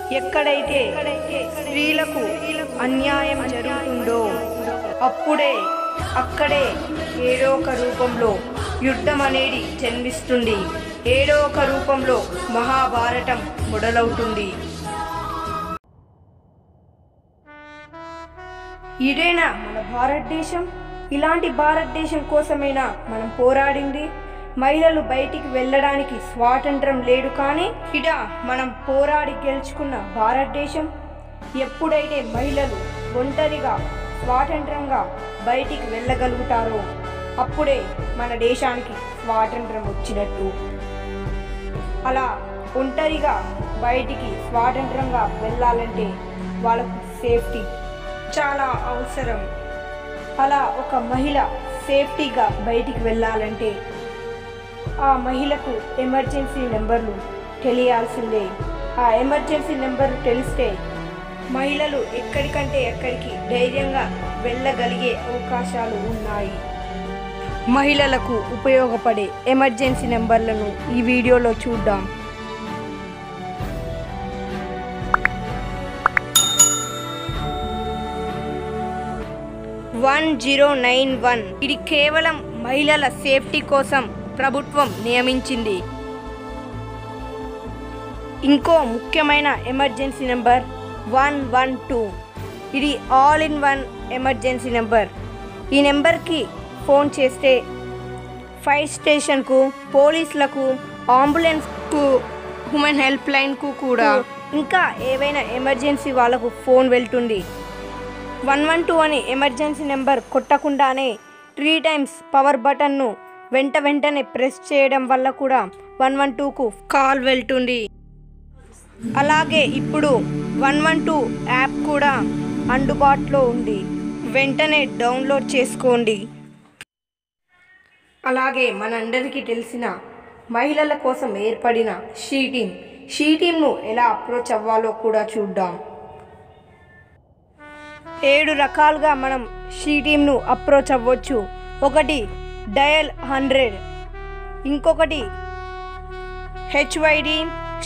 ఎక్కడైతే స్త్రీలకు అన్యాయం జరుగుతుందో అక్కడే ఏదో ఒక రూపంలో యుద్ధం అనేది జన్మిస్తుంది. ఏదో ఒక రూపంలో మహాభారతం మొదలవుతుంది. ఇదేనా మన భారతదేశం? ఇలాంటి భారతదేశం కోసమైనా మనం పోరాడింది. మహిళలు బయటికి వెళ్ళడానికి స్వాతంత్రం లేదు, కానీ ఇడ మనం పోరాడి గెలుచుకున్న భారతదేశం. ఎప్పుడైతే మహిళలు ఒంటరిగా స్వాతంత్రంగా బయటికి వెళ్ళగలుగుతారో అప్పుడే మన దేశానికి స్వాతంత్రం వచ్చినట్టు. అలా ఒంటరిగా బయటికి స్వాతంత్రంగా వెళ్ళాలంటే వాళ్ళకు సేఫ్టీ చాలా అవసరం. అలా ఒక మహిళ సేఫ్టీగా బయటికి వెళ్ళాలంటే ఆ మహిళకు ఎమర్జెన్సీ నెంబర్లు తెలియాల్సిందే. ఆ ఎమర్జెన్సీ నెంబర్ తెలిస్తే మహిళలు ఎక్కడికంటే ఎక్కడికి ధైర్యంగా వెళ్ళగలిగే అవకాశాలు ఉన్నాయి. మహిళలకు ఉపయోగపడే ఎమర్జెన్సీ నెంబర్లను ఈ వీడియోలో చూద్దాం. 1091 ఇది కేవలం మహిళల సేఫ్టీ కోసం ప్రభుత్వం నియమించింది. ఇంకో ముఖ్యమైన ఎమర్జెన్సీ నెంబర్ 112. ఇది all in one emergency number. ఈ నెంబర్కి ఫోన్ చేస్తే ఫైర్ స్టేషన్కు, పోలీసులకు, అంబులెన్స్కు, హ్యూమన్ హెల్ప్ లైన్కు కూడా ఇంకా ఏవైనా ఎమర్జెన్సీ వాళ్ళకు ఫోన్ వెళ్తుంది. 112 అని ఎమర్జెన్సీ నెంబర్ కొట్టకుండానే 3 times పవర్ బటన్ను వెంటనే ప్రెస్ చేయడం వల్ల కూడా 112కు కాల్ వెళ్తుంది. అలాగే ఇప్పుడు 112 యాప్ కూడా అందుబాటులో ఉంది. వెంటనే డౌన్లోడ్ చేసుకోండి. అలాగే మనందరికీ తెలిసిన మహిళల కోసం ఏర్పడిన షీ టీమ్ను ఎలా అప్రోచ్ అవ్వాలో కూడా చూద్దాం. 7 రకాలుగా మనం షీ టీమ్ను అప్రోచ్ అవ్వచ్చు. ఒకటి డయల్ 100, ఇంకొకటి HYD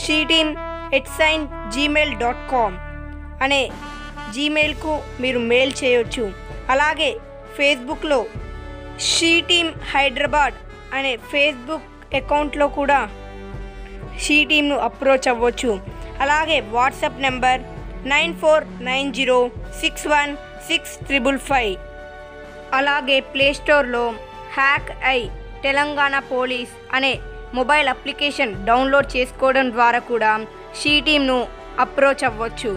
sheeteam@gmail.com అనే జీమెయిల్కు మీరు మెయిల్ చేయొచ్చు. అలాగే ఫేస్బుక్లో షీ టీమ్ హైదరాబాద్ అనే ఫేస్బుక్ అకౌంట్లో కూడా షీ టీమ్ను అప్రోచ్ అవ్వచ్చు. అలాగే వాట్సాప్ నెంబర్ 9490616555. అలాగే ప్లేస్టోర్లో హ్యాక్ ఐ తెలంగాణ పోలీస్ అనే మొబైల్ అప్లికేషన్ డౌన్లోడ్ చేసుకోవడం ద్వారా కూడా షీ టీమ్ను అప్రోచ్ అవ్వచ్చు.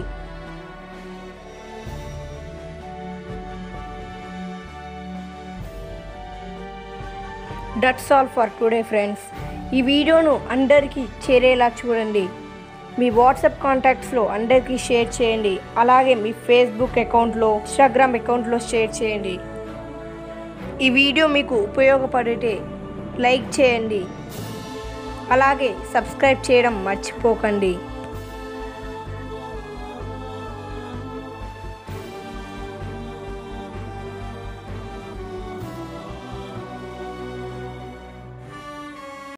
That's all for today friends. ఈ వీడియోను అందరికీ చేరేలా చూడండి. మీ వాట్సాప్ కాంటాక్ట్స్లో అందరికీ షేర్ చేయండి. అలాగే మీ ఫేస్బుక్ అకౌంట్లో, ఇన్స్టాగ్రామ్ అకౌంట్లో షేర్ చేయండి. ఈ వీడియో మీకు ఉపయోగపడితే లైక్ చేయండి. అలాగే సబ్స్క్రైబ్ చేయడం మర్చిపోకండి.